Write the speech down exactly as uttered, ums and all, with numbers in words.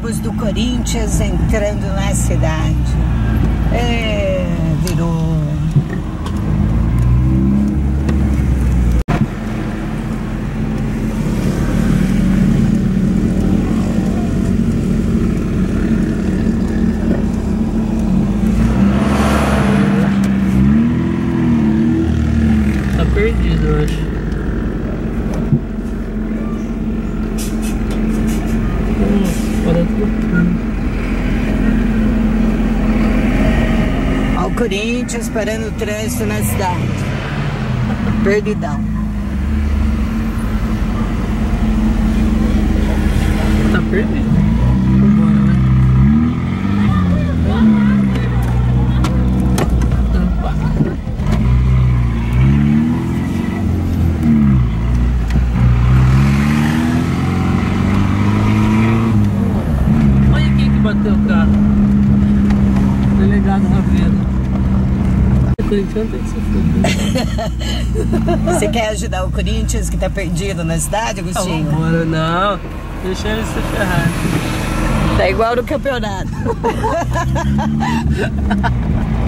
ônibus do Corinthians entrando na cidade. É, virou. Tá perdido, eu acho. Ó, o Corinthians parando o trânsito na cidade. Perdidão. Tá perdido. Vambora, né? Opa. Olha quem que bateu o carro. Delegado Ravena. O Corinthians tem que se foder. Você quer ajudar o Corinthians que tá perdido na cidade, Agostinho? Ah, vambora, não. Deixa ele se ferrar. Tá igual no campeonato.